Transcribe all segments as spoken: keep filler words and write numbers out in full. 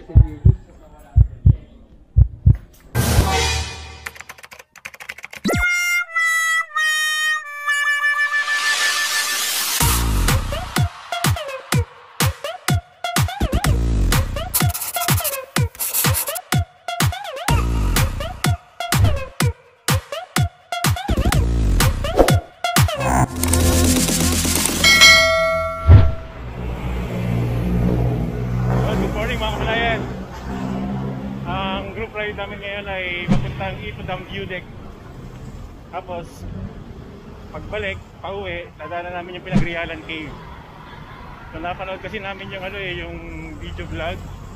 namin ngayon ay papuntang Ipodam View Deck. Tapos pagbalik, pauwi, dadaanan namin yung Pinagrialan Cave. So napanood kasi namin yung ano eh, yung video vlog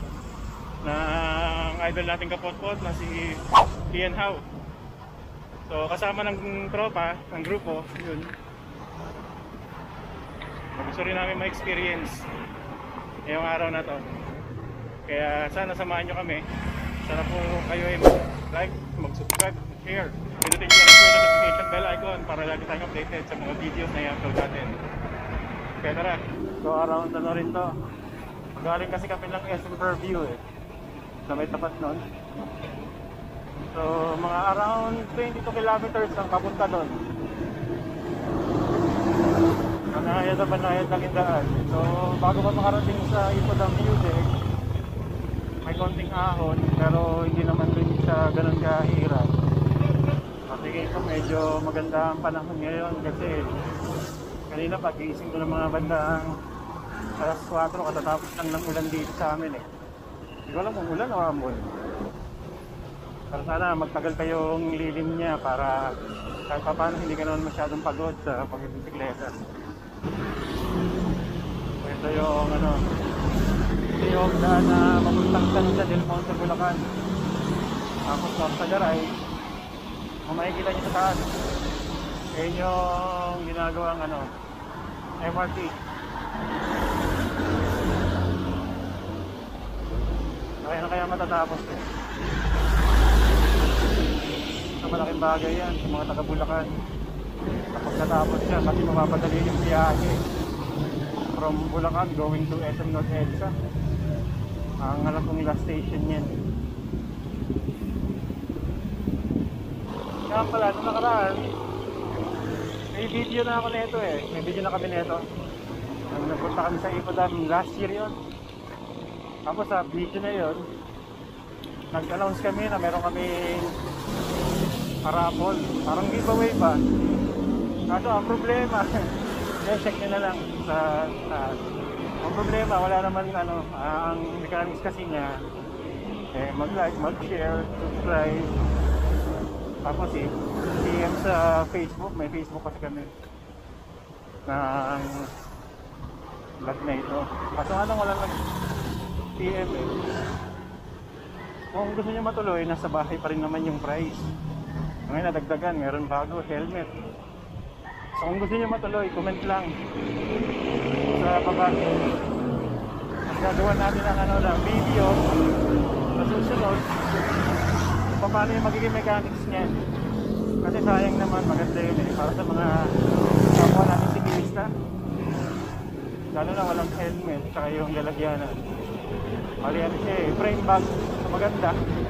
ng idol nating kapotpot na si Ian Howe. So kasama ng tropa, ng grupo, yun. Gusto rin namin ma-experience ngayong araw na to. Kaya sana samahan nyo kami. Sana po kayo ay mag-like, mag-subscribe, share. Pinutin nyo lang po yung notification bell icon para lagi tayong updated sa mga videos na i-upload natin. Kaya tara, so around na rin to. Magaling kasi kami ng S M Fairview eh, sa may tapat nun. So mga around twenty-two kilometers ang papunta doon. Nanayad na banayad lang yung daan. So bago pa makarating sa Ipodam View Deck, may konting ahon pero hindi naman rin siya ganun kahirap. Kasi ito medyo maganda ang panahon ngayon kasi kanina pag-iising ko ng mga bandang alas kwatro katatapos lang ng ulan dito sa amin eh. Hindi ko alam kung ulan o amon. Pero sana magtagal kayong lilim niya para kahit pa paano hindi ka naman masyadong pagod sa pagbibisikleta. So ito yung ano, ito yung daan na papuntang San Del Monte, Bulacan. Tapos sa Garay, kung makikita nyo sa taas, yun yung ginagawang ano, M R T. Kaya na kaya matatapos eh. Sa malaking bagay yan sa mga taga Bulacan. Kapag natapos siya, kasi mapapadali yung biyahe from Bulacan going to S M North EDSA. Ang alam kong last station yan. Kaya pala, nung nakaraan may video na ako nito eh. May video na kami nito. Nung nagpunta kami sa Ipodam last year yun. Tapos sa video na yun, nag-announce kami na meron kami parapol, parang giveaway ba. Kaso ang problema check nyo na lang sa, sa ang problema, wala naman ano, uh, ang mechanics kasi niya eh, mag-like, mag-share, subscribe, tapos eh, P M sa Facebook. May Facebook kasi kami ng vlog na ito. Kaso anong wala nag P M eh. Kung gusto nyo matuloy, nasa bahay pa rin naman yung price. Ngayon nadagdagan, meron bago, helmet. So kung gusto nyo matuloy, comment lang sa baba. Gagawa natin ang ano lang, video sa susunod kung paano yung magiging mechanics niya. Kasi sayang naman, maganda yun eh, para sa mga kapwa natin siklista. Lalo na walang helmet, saka yung lalagyanan. Mali ano siya eh, frame bag na maganda.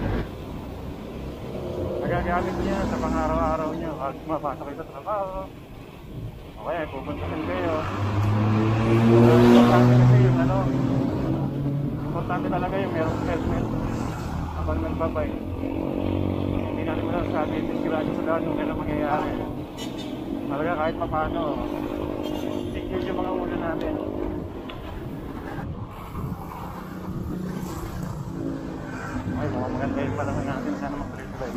Nagagamit niya sa pang-araw-araw niyo. Pag mapasok kayo sa trabaho, okay, pupuntasin kayo. Importante kasi yung ano, importante talaga yung merong helmet habang nagbabike. Hindi natin masasabi yung disgrado sa daan kung kailan mangyayari. Talaga kahit pa paano, secure yung mga ulo natin. Ay, mga maganda yung panahon natin. Sana mag-trip-drive.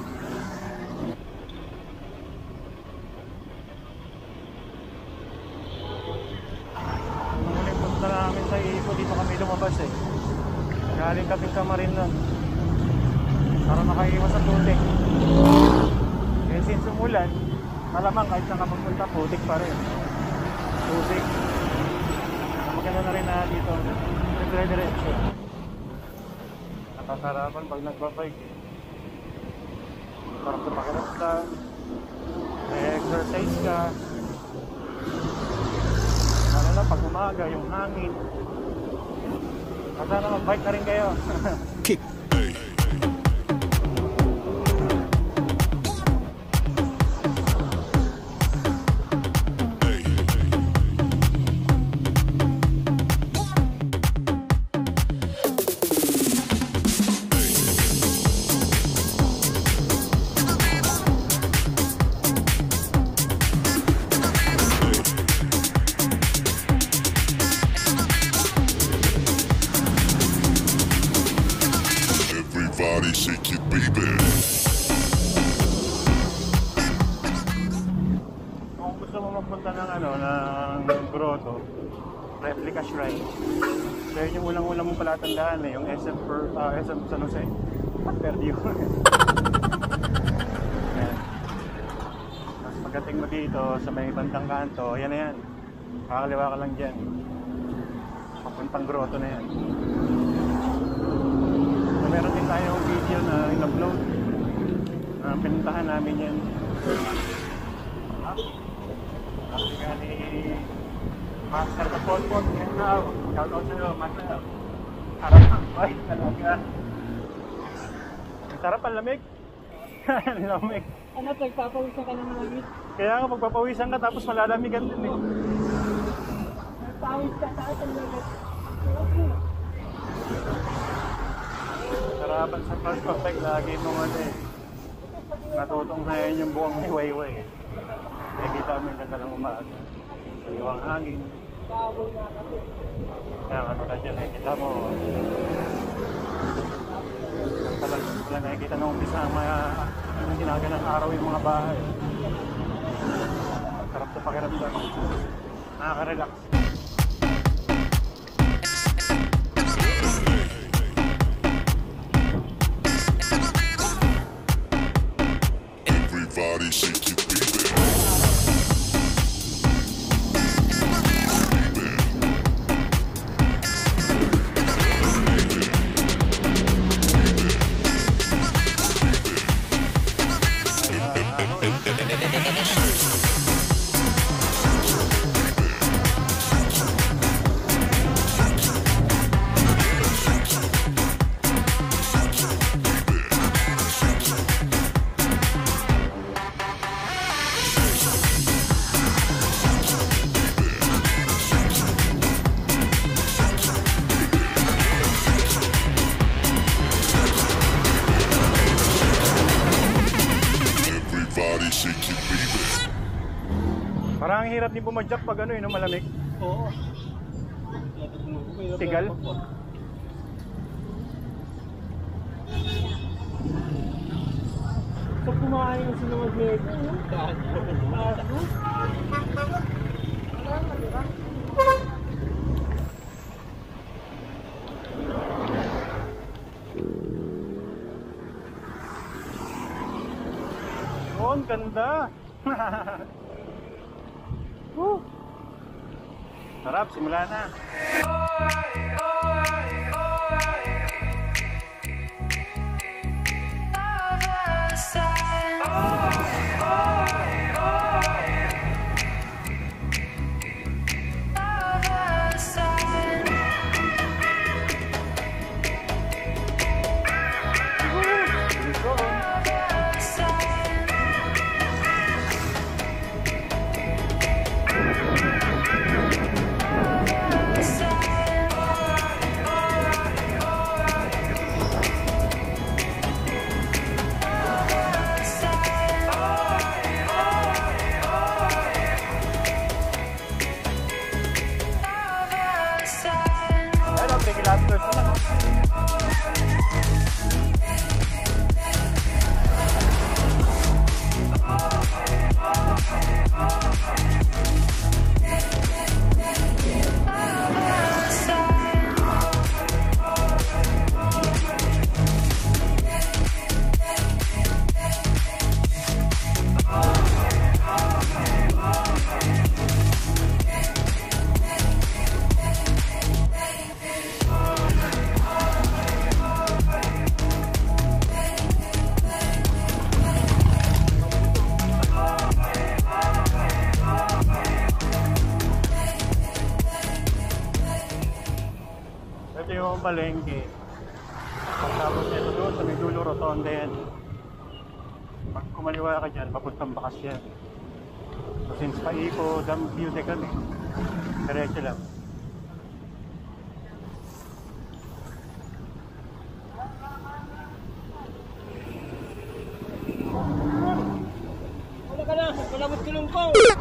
Nung punta namin sa Ipo, dito kami lumabas eh. Galing kami Kamarin nun para makaiwas sa putik. Eh since umulan, malamang kahit saan ka magpunta, putik pa rin. Putik. Maganda na rin na dito. Dire-diretso. Nakasarapan pag nagbabike. Parang tumakiramdam, may exercise ka. Ano na pag umaga, yung hangin. Sana mag-bike na rin kayo. Kick. Everybody shake it, baby. Kung gusto mo magpunta ng ano, ng grotto, replica shrine. So yun yung unang-unang mong palatandaan eh, yung S M per, uh, S M San Jose. Perdi yun. Ayan. Tapos pagdating mo dito sa may bandang kanto, yan na yan. Kakaliwa ka lang dyan. Papuntang grotto na yan. So meron din tayong video na in-upload. Uh, pinuntahan namin yan. Kasi nga ni Master na Polpon, yan na. Shout out sa'yo, Master. Harap na. Ay, talaga. Ang sarap ang lamig. Lamig. Ano, nagpapawisan ka ng malamig? Kaya nga magpapawisan ka tapos malalamigan din eh. Pawis ka sa atin lang. Sarapan sa first perfect, lagi mong ano eh. Natutong na yan yung buwang hiwayway eh. Nakikita mo yung ganda ng umaga. Saliwang hangin. Kaya ano na dyan, nakikita mo. Talag lang nakikita nung umpisa ang mga ang ginaga ng araw yung mga bahay. Sarap sa pakiramdam. Nakaka-relax. Everybody shake it, baby. Everybody shake it, baby. Parang ang hirap din bumadyak pag ano eh, no, malamig. Oo. Tigal. Pag kumain yung sinunod nito, kahit ano? Oh, ang ganda. Woo. Sarap, simula na. palengke. Pagtapos nito doon sa may dulo, rotonda yan. Pag kumaliwa ka dyan, papuntang bakas yan. So since Paico, Dam View de kami, diretso lang. Wala ka na, malamot ka lang po.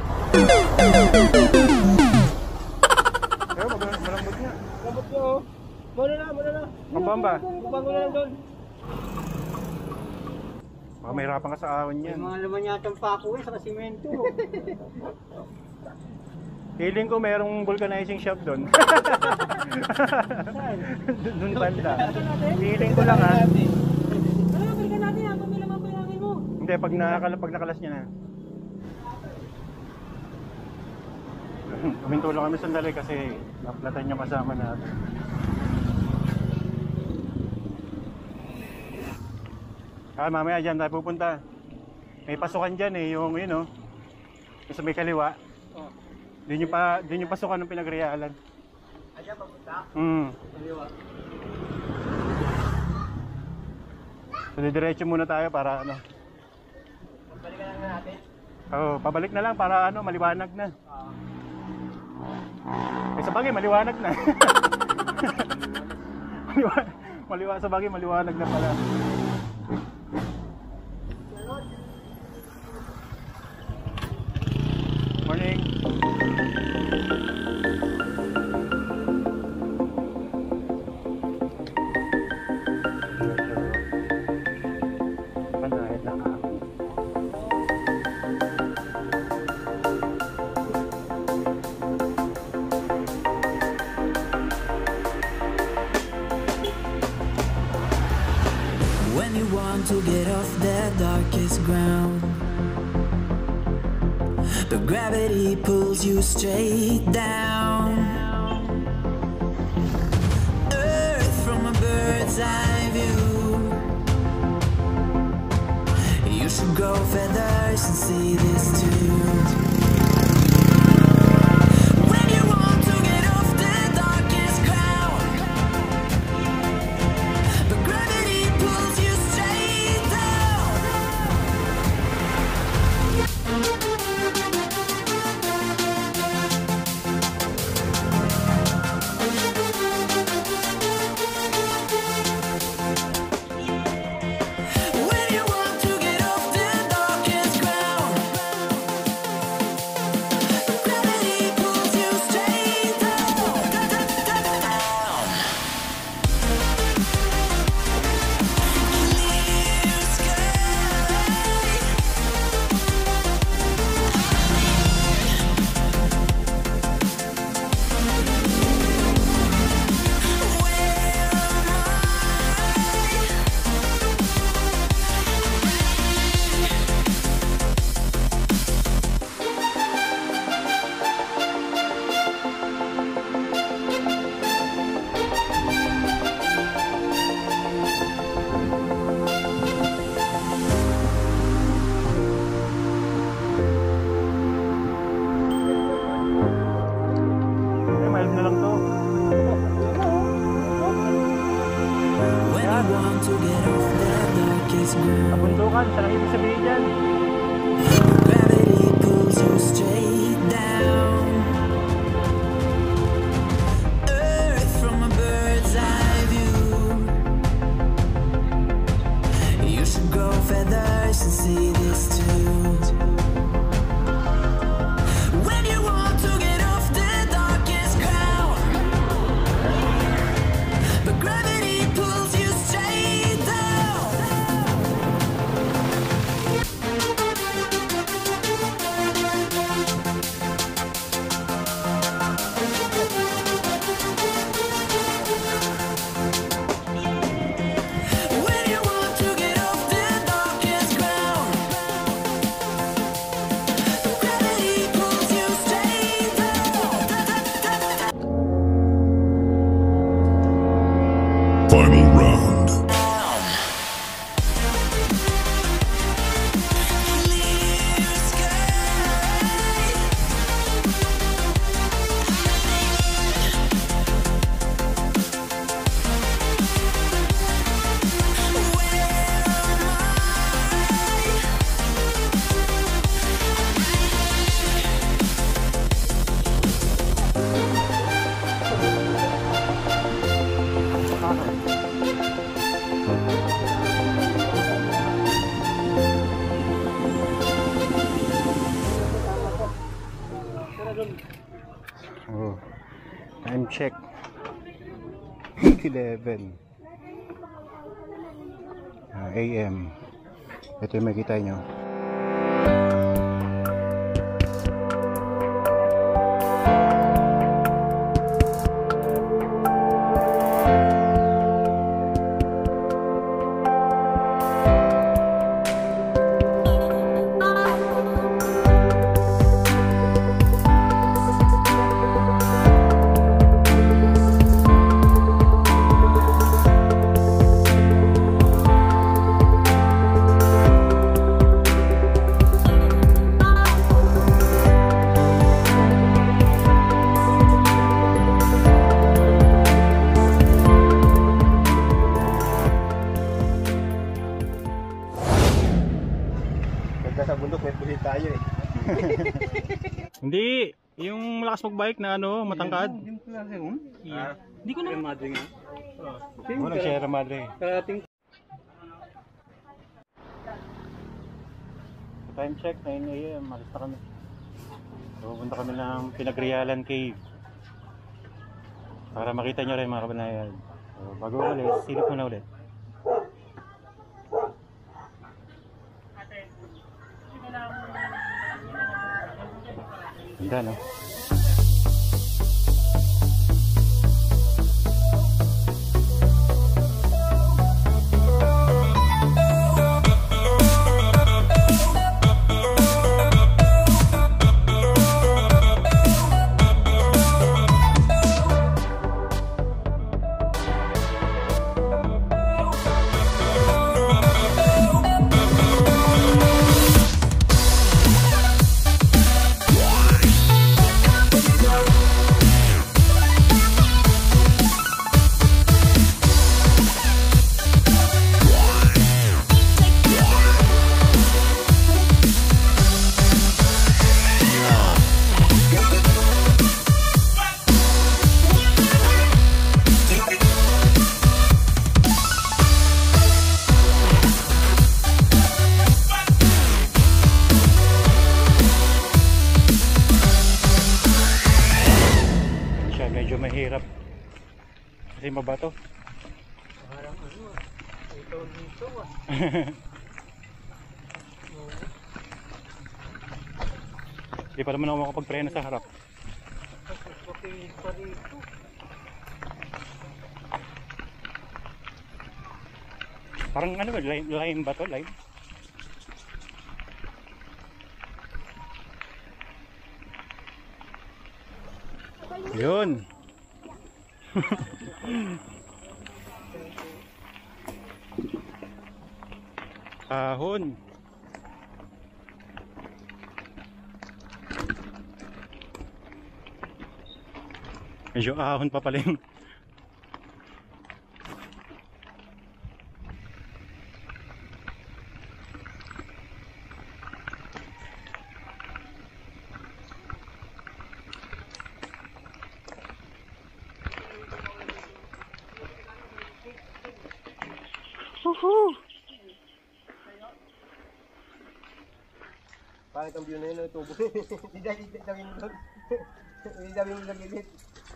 Pero malambot niya. Malambot ko. Muna na, muna na. Pambamba. Pambamba na lang doon. Baka mahirapan ka sa ahon May yan. mga laman yata ang pako eh, sa simento. Feeling ko merong vulcanizing shop doon. Doon banda. Feeling ko lang ha. Ano, balikan natin ha, kung may laman pa yung hangin mo. Hindi, pag, nakakala, pag nakalas niya na. Kuminto lang kami sandali kasi naplatan niya kasama natin. Ah, mamaya dyan tayo pupunta. May pasukan dyan eh, yung yun oh. Yung sa may kaliwa. Oh. Doon yung, pa, doon yung pasukan ng pinagrealan. Ayan, papunta. Hmm. Kaliwa. So, diretso muna tayo para ano. Balikan lang natin. Oo, oh, pabalik na lang para ano, maliwanag na. Ah. Eh, sa bagay, maliwanag na. Maliwanag, maliwanag, sa bagay, maliwanag na pala. Morning. Panahit na ako. When you want to get off the darkest ground, but gravity pulls you straight down. Earth from a bird's eye view. You should grow feathers and see this too. When you want to get off the darkest ground, but gravity pulls you straight down. When you want to get off the darkest ground, gravity pulls you straight down, down. Clear sky. Where am I? Eh, mild na lang to. When you want to get off the darkest ground, Kabundukan, saan ang ibig sabihin dyan? gravity pulls you straight down. Earth from a bird's eye view. You should grow feathers and see this too. When you want to get off the darkest ground, but gravity pulls you straight down. When you want to get off the darkest ground, check. eight eleven uh, A M. Ito yung makikita nyo. Sa bundok may pulit tayo eh. Hindi, yung malakas magbike na ano, matangkad. Yung klase mo? Ah. Hindi ko na. Yung madre nga. Oo, nag-Sierra Madre. Karating. Time check, nine A M, malis na kami. So, punta kami ng Pinagrialan Cave. Para makita nyo rin mga kabanayan. So, bago ulit, silip mo na ulit. Ganda, no? Medyo mahirap kasi mabato. Parang ano ah. Ito dito ah. Di pa naman ako makapagpreno sa harap. Okay pa rito. Parang ano ba? Lime, lime ba to? Lime? Yun. Ahon. Medyo ahon pa pala yung Woohoo! Bakit ang view na yun, tubo? Hindi dahil dawin doon. Hindi dawin doon gilid.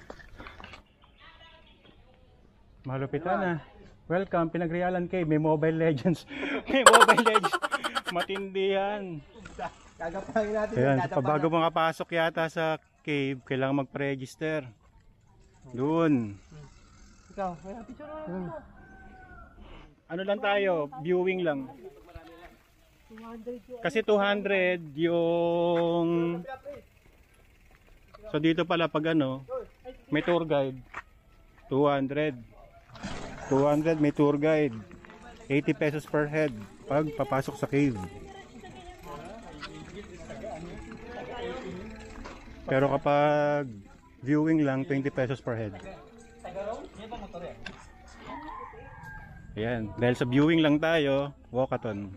Malupitan na. Welcome, Pinagrialan Cave. May Mobile Legends. May Mobile Legends. Matindi yan. Kagapangin natin. Ayan, bago makapasok yata sa cave, kailangan mag-register. Doon. Ikaw, kaya picture mo. Ano lang tayo, viewing lang. Kasi two hundred yung... So dito pala pag ano, may tour guide. two hundred. two hundred may tour guide. eighty pesos per head pag papasok sa cave. Pero kapag viewing lang, twenty pesos per head. Ayan, dahil sa viewing lang tayo, walkathon.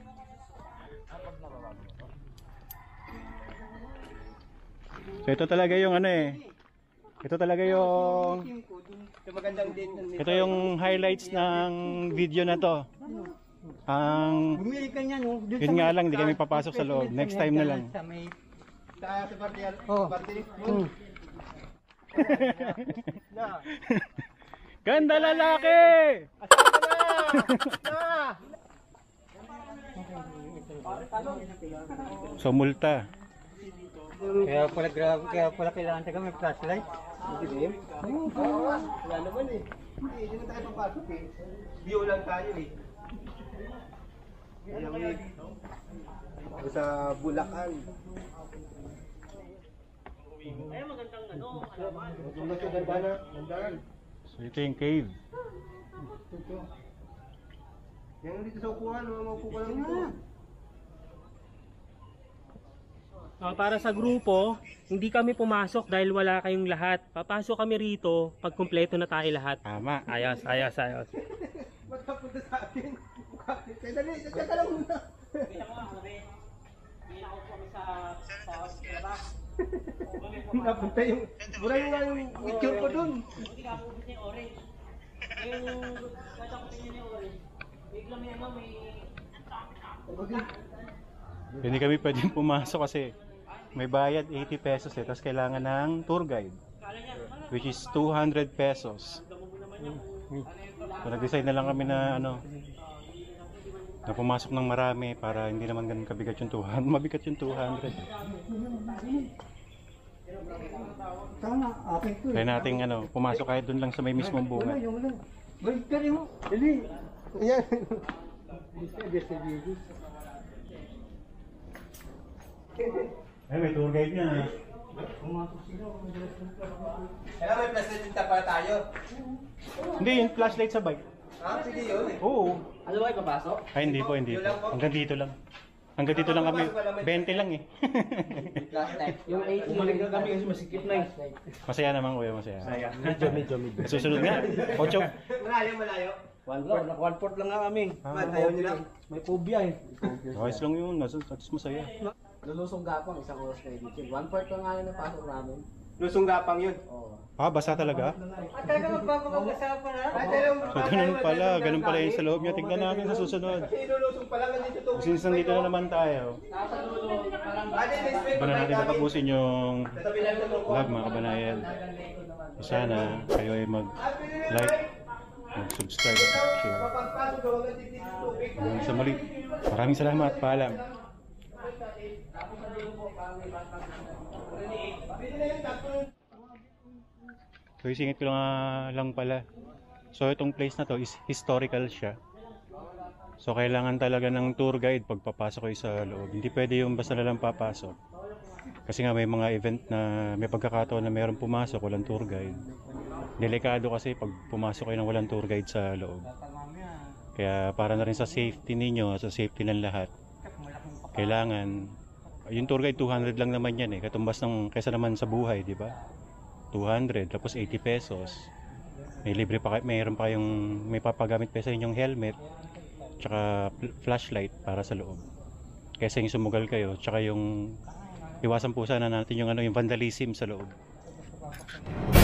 So ito talaga yung ano eh. Ito talaga yung ito yung highlights ng video na to. Ang Bumili ka niya no. yun nga lang, hindi kami papasok sa loob. Next time na lang. Sa may sa sa party. Oh. Party. Na. Ganda lalaki! Na. So multa. Kaya pala grabe, kaya pala kailangan tayo may flashlight. Dilim? Wala naman eh. Hindi, hindi na tayo papasok eh. View lang tayo eh. Alam eh. Sa Bulacan. Ay, magandang ano, alaman. Magandang ganda na. Gandaan. So ito yung cave. Ito. Yan dito sa upuan, maupo ka lang dito. Ah, para sa grupo, hindi kami pumasok dahil wala kayong lahat. Papasok kami rito pag kumpleto na tayo lahat. Tama. Ayos, ayos, ayos. Magkapunta sa akin. Kaya dali, dali ka lang muna. Kita mo nga, sabi. Binakot kami sa sa labas. Napunta yung, mura yung nga yung picture ko dun. Hindi ka ubus niya yung orange. Yung katakutin niya yung orange. Bigla may ano, may... Hindi kami pwedeng pumasok kasi may bayad eighty pesos eh. Tapos kailangan ng tour guide. Which is two hundred pesos. So nag-decide na lang kami na ano, na pumasok ng marami para hindi naman ganun kabigat yung two hundred. Mabigat yung two hundred. Tama, akin to. Kaya nating ano, pumasok kahit dun lang sa may mismong bunga. Yung ano, balik ka rin mo. Dali. Ayan. Ay, may tour guide na. Kaya may presidenta para tayo. Hindi, yung flashlight sa bike. Ah, sige yun eh. Oo. Ano ba, ipapasok? Ay, hindi po, hindi po. Hanggang dito lang. Hanggang dito lang kami. twenty lang eh. Yung eighty. Umalig kami kasi masikip na eh. Masaya naman kuya, masaya. Medyo, medyo, medyo. Susunod nga. Ocho. Malayo, malayo. One fourth, naka one fourth lang nga kami. Ah, ayaw nyo lang. May phobia eh. Ayos lang yun. At least masaya. Lulusong gapang, isang oras na edition. One fourth lang nga yung pasok namin. Lusong gapang yun. Oo. Ah, basa talaga? At talaga magpapakasama na. Ay, talagang So, ganun pala. Ganun pala yung sa loob niya. Tignan natin sa susunod. Kasi ilulusong pa lang nandito to. Since nandito na naman tayo, Ate, may spray ba na natin tatapusin yung Tatabi lang sa loob. vlog mga kabanayan. So, sana kayo ay mag-like, mag-subscribe at share. Pagpasok daw, ang nandito sa tubig. Hanggang sa muli. Maraming salamat. Paalam. So isingit ko lang, ah, lang pala. So itong place na to is historical siya. So kailangan talaga ng tour guide pag papasok kayo sa loob. Hindi pwede yung basta na lang papasok. Kasi nga may mga event na may pagkakataon na mayroong pumasok, walang tour guide. Delikado kasi pag pumasok kayo ng walang tour guide sa loob. Kaya para na rin sa safety ninyo, sa safety ng lahat, kailangan, yung tour guide two hundred lang naman yan eh. Katumbas ng kaysa naman sa buhay, di ba? two hundred tapos eighty pesos. May libre pa kayo, mayroon pa kayong may papagamit pa sa inyong helmet, tsaka flashlight para sa loob. Kaysa yung sumugal kayo, tsaka yung iwasan po sana natin yung ano yung vandalism sa loob.